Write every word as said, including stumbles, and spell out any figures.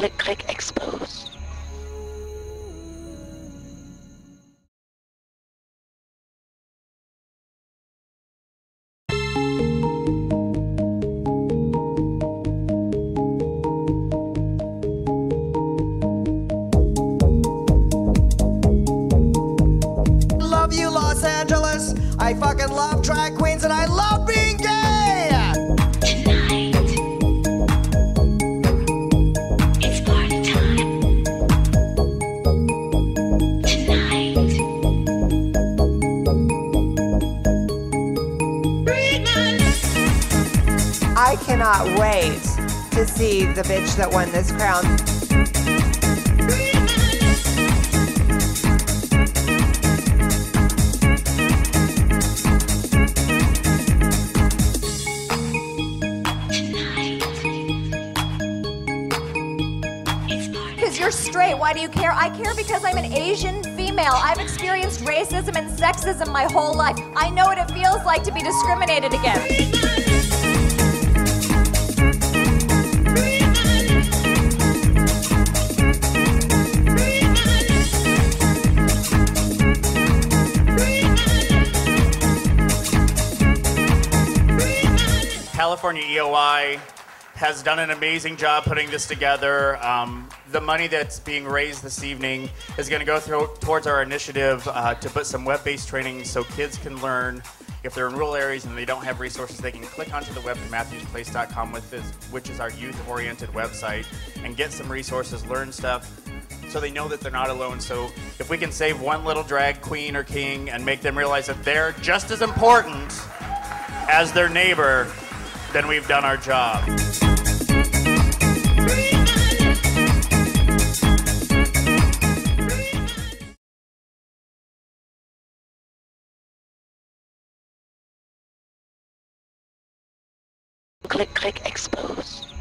Click, click, expose. Love you, Los Angeles. I fucking love drag queens and I love being gay. Tonight, it's party time. Tonight, I cannot wait to see the bitch that won this crown. Because you're straight, why do you care? I care because I'm an Asian female. I've experienced racism and sexism my whole life. I know what it feels like to be discriminated against. California E O I has done an amazing job putting this together. Um, the money that's being raised this evening is going to go through, towards our initiative uh, to put some web-based training so kids can learn. If they're in rural areas and they don't have resources, they can click onto the web to matthews place dot com, with this, which is our youth-oriented website, and get some resources, learn stuff, so they know that they're not alone. So if we can save one little drag queen or king and make them realize that they're just as important as their neighbor, then we've done our job. click, click, expose.